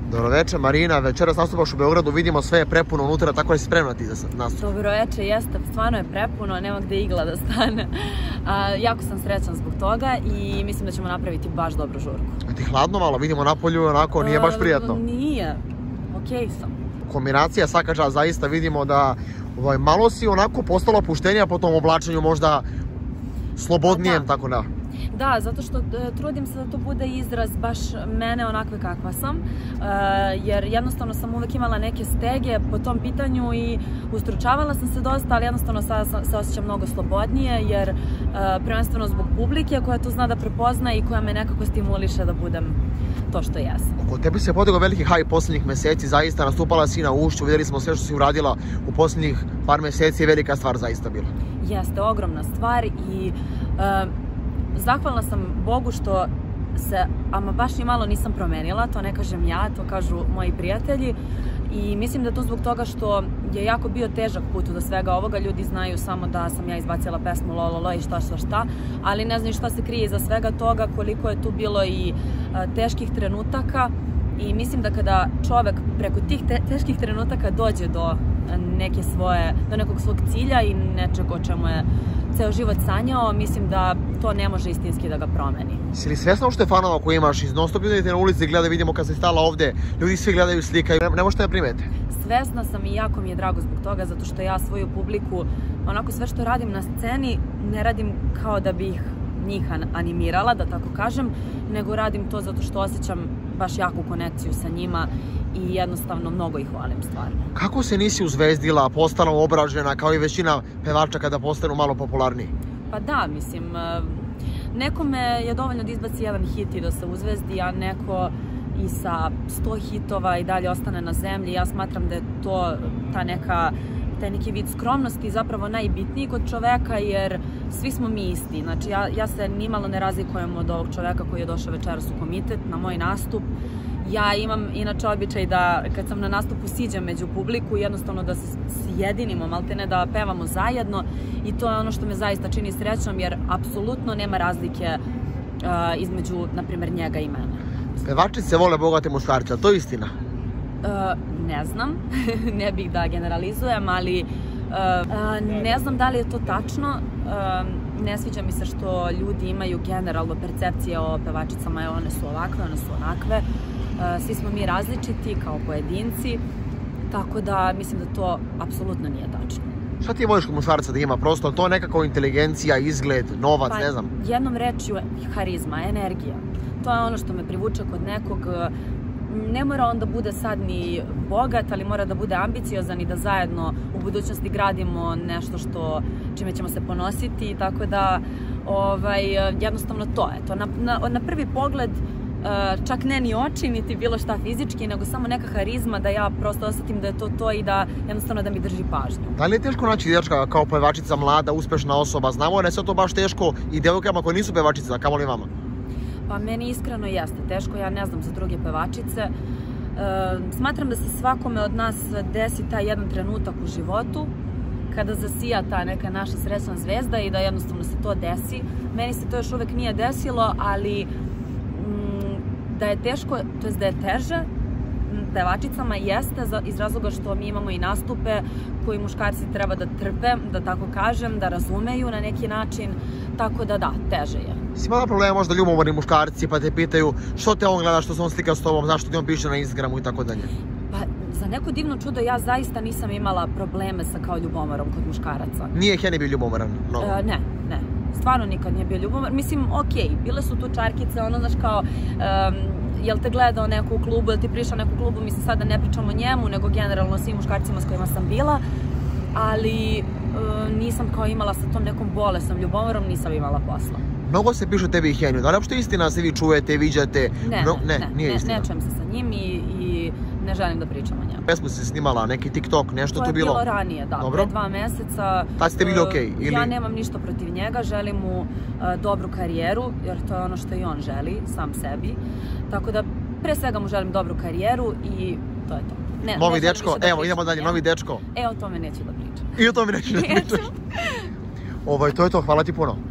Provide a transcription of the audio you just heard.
Dobroveče Marina, večeras nastupaš u Beogradu, vidimo sve je prepuno unutra, tako je spremna ti za nastup. Dobroveče, jeste, stvarno je prepuno, nema gde igla da stane. Jako sam srećan zbog toga i mislim da ćemo napraviti baš dobru žurku. A ti hladno malo, vidimo napolju, onako, nije baš prijatno. Nije, okej sam. Kombinacija svaka čast, zaista vidimo da malo si onako postala opuštenija po tom oblačenju, možda slobodnijem, tako da. Da, zato što trudim se da to bude izraz baš mene onakve kakva sam, jer jednostavno sam uvek imala neke stege po tom pitanju i ustručavala sam se dosta, ali jednostavno sada se osjećam mnogo slobodnije, jer prvenstveno zbog publike koja to zna da prepozna i koja me nekako stimuliše da budem to što jesam. Oko tebi se podigao veliki haj poslednjih meseci, zaista nastupala si na Ušću, vidjeli smo sve što si uradila u poslednjih par meseci, je velika stvar zaista bila. Jeste, ogromna stvar i zahvalna sam Bogu što se, ama baš ni malo nisam promenila, to ne kažem ja, to kažu moji prijatelji i mislim da to zbog toga što je jako bio težak put do svega ovoga, ljudi znaju samo da sam ja izbacila pesmu Lololo i šta, ali ne znaju šta se krije iza svega toga, koliko je tu bilo i teških trenutaka i mislim da kada čovek preko tih teških trenutaka dođe do nekog svog cilja i nečeg o čemu je ceo život sanjao, mislim da to ne može istinski da ga promeni. Si li svesna što je fanova koji imaš iz non-stop idete na ulici, gledaju, vidimo kad si stala ovde, ljudi svi gledaju, slikaju, ne možete da primete? Svesna sam i jako mi je drago zbog toga, zato što ja svoju publiku, onako sve što radim na sceni, ne radim kao da bih njih animirala, da tako kažem, nego radim to zato što osjećam baš jaku konekciju sa njima i jednostavno mnogo ih volim stvarno. Kako se nisi uzvezdila, postala obražena kao i većina pevača kada postanu malo popularniji? Pa da, mislim, nekome je dovoljno da izbaci jedan hit i da se uzvezdi, a neko i sa 100 hitova i dalje ostane na zemlji. Ja smatram da je to taj neki vid skromnosti zapravo najbitniji kod čoveka, jer svi smo mi isti. Znači, ja se nimalo ne razlikujem od ovog čoveka koji je došao večeras u komitet na moj nastup. Ja imam inače običaj da kad sam na nastupu siđem među publiku, jednostavno da se sjedinimo, maltene da pevamo zajedno i to je ono što me zaista čini srećnom, jer apsolutno nema razlike između, na primjer, njega i mene. Pevačice vole bogate muškarce, to je istina? Ne znam, ne bih da generalizujem, ali ne znam da li je to tačno. Ne sviđa mi se što ljudi imaju generalno percepcije o pevačicama, one su ovakve, one su onakve. Svi smo mi različiti kao pojedinci, tako da mislim da to apsolutno nije tačno. Šta ti voliš kod muškarca da ima? Prosto to nekako inteligencija, izgled, novac, ne znam? Jednom rečju harizma, energija. To je ono što me privuče kod nekog. Ne mora on da bude sad ni bogat, ali mora da bude ambiciozan i da zajedno u budućnosti gradimo nešto čime ćemo se ponositi, tako da jednostavno to je to. Na prvi pogled čak ne ni oči, niti bilo šta fizički, nego samo neka harizma da ja prosto osetim da je to i da jednostavno da mi drži pažnju. Da li je teško naći dečka kao pevačica, mlada, uspešna osoba? Znamo da je sve to baš teško i devojkama koje nisu pevačice, a kamoli vama? Pa meni iskreno jeste teško, ja ne znam za druge pevačice. Smatram da se svakome od nas desi taj jedan trenutak u životu kada zasija ta neka naša srećna zvezda i da jednostavno se to desi. Meni se to još uvek nije desilo, ali da je teško, to jest da je teže pevačicama jeste iz razloga što mi imamo i nastupe koji muškarci treba da trpe, da tako kažem, da razumeju na neki način, tako da da, teže je. Si imala problema možda ljubomorni muškarci pa te pitaju što te on gleda, što se on slika s tobom, zašto ti on piše na Instagramu i tako dalje? Pa za neko divno čudo ja zaista nisam imala probleme sa kao ljubomorom kod muškaraca. Nije Henny bio ljubomoran? Ne. Stvarno nikad nije bio ljubomoran. Mislim, okej, bile su tu čarkice, ono, znaš, kao, jel te gledao neko u klubu, jel ti prišao neko u klubu, mislim, sad da ne pričam o njemu, nego generalno svim muškarcima s kojima sam bila, ali nisam kao imala sa tom nekom bolesnom ljubomorom, nisam imala posla. Mnogo se piše o tebi i Henju, da li uopšte istina se vi čujete, viđate? Nije istina. Ne čujem se sa njim i ne želim da pričam o njemu. Pesmu si snimala, neki TikTok, nešto tu bilo? To je bilo ranije, da, pre 2 meseca. Tad ste bili okej? Ja nemam ništa protiv njega, želim mu dobru karijeru, jer to je ono što i on želi, sam sebi. Tako da, pre svega mu želim dobru karijeru i to je to. Novi dečko, evo, idemo dalje, novi dečko. O tome neću da pričam. I o tome neću da pričam. To je to, hvala ti puno.